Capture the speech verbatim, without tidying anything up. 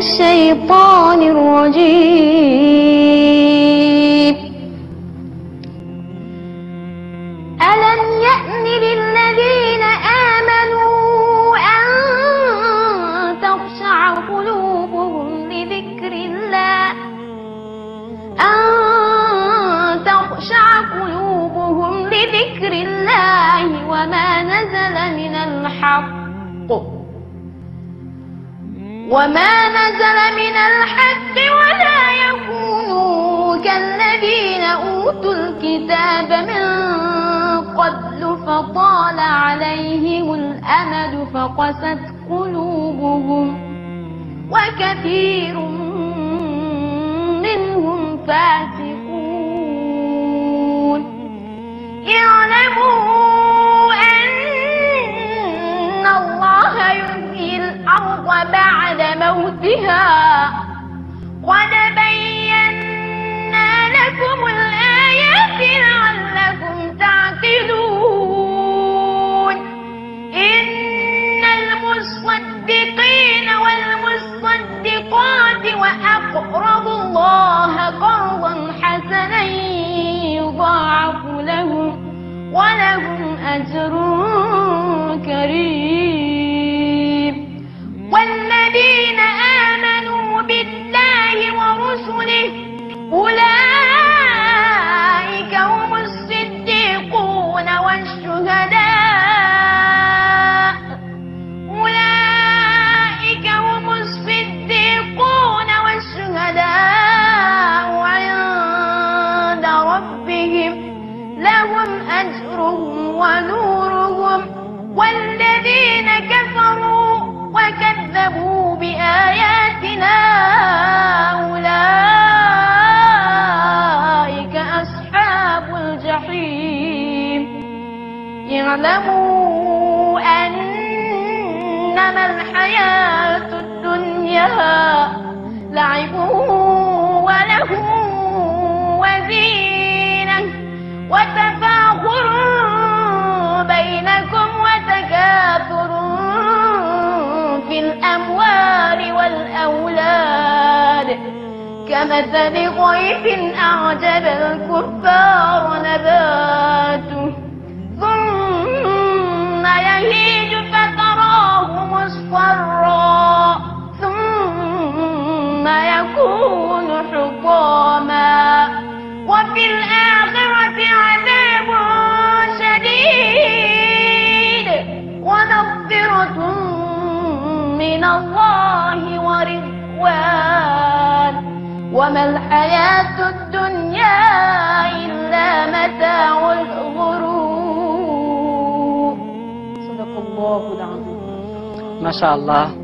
الشيطان الرجيم. ألم يأن للذين آمنوا أن تخشع قلوبهم لذكر الله أن تخشع قلوبهم لذكر الله وما نزل من الحق وما نزل من الحق ولا يكونوا كالذين أوتوا الكتاب من قبل فطال عليهم الأمد فقست قلوبهم وكثير منهم فاسقون. اعلموا أن الله يحيي الأرض بعد موتها قد بينا لكم الآيات لعلكم تعقلون. إن المصدقين والمصدقات وأقرضوا الله قرضا حسنا يضاعف لهم ولهم أجر كريم. والذين آمنوا بالله ورسله أولئك هم الصديقون والشهداء أولئك هم الصديقون والشهداء عند ربهم لهم أجرهم ونورهم. والذين كفروا وكذبوا بآياتنا أولئك أصحاب الجحيم. اعلموا أنما الحياة الدنيا لعب ولهو وزينة وتفاخر بينكم وتكاثر في الأموال والأولاد كمثل غيث أعجب الكفار نباته ثم يهيج فتراه مصفرا ثم يكون حطاما وفي الآخرة عذاب شديد ومغفرة من الله ورضوان وما الحياة الدنيا إلا متاع الغرور. صدق الله العظيم. Masya Allah.